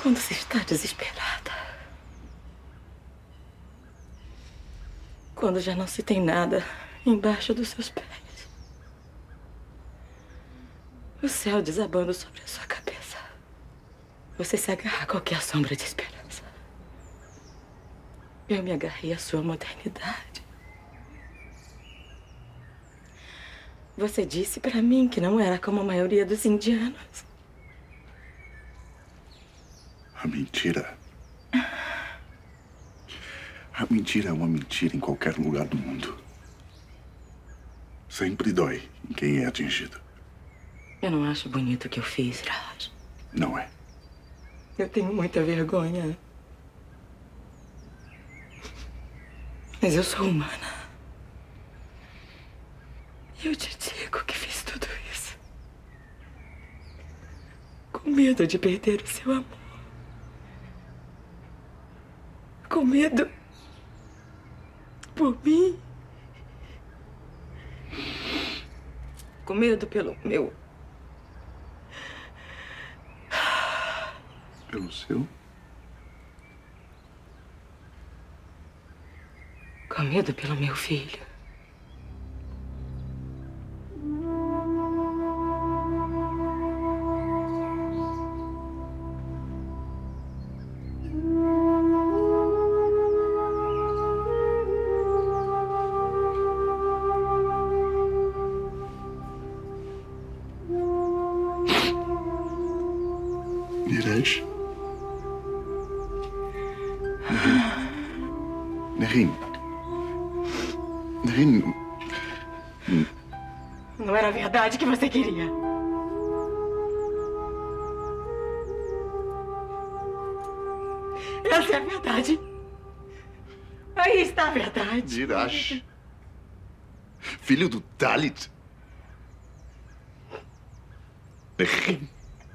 Quando se está desesperada. Quando já não se tem nada embaixo dos seus pés. O céu desabando sobre a sua cabeça. Você se agarra a qualquer sombra de esperança. Eu me agarrei à sua modernidade. Você disse pra mim que não era como a maioria dos indianos. A mentira. A mentira é uma mentira em qualquer lugar do mundo. Sempre dói em quem é atingido. Eu não acho bonito o que eu fiz, Raj. Não é. Eu tenho muita vergonha. Mas eu sou humana. E eu te digo que fiz tudo isso com medo de perder o seu amor. Com medo por mim. Com medo pelo meu... Pelo seu? Com medo pelo meu filho. Neeraj. Naren. Naren. Não era a verdade que você queria. Essa é a verdade. Aí está a verdade. Neeraj. Filho do Dalit. Naren.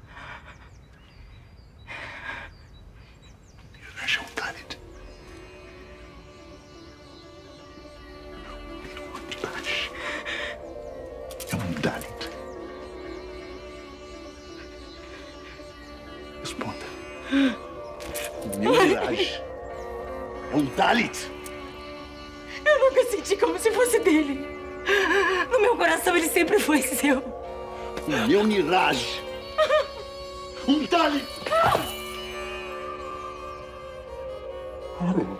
Neeraj é um Dalit. Neeraj é um Dalit. Responda. Neeraj é um Dalit. Eu nunca senti como se fosse dele. No meu coração ele sempre foi seu. O meu Neeraj. Um Dalit.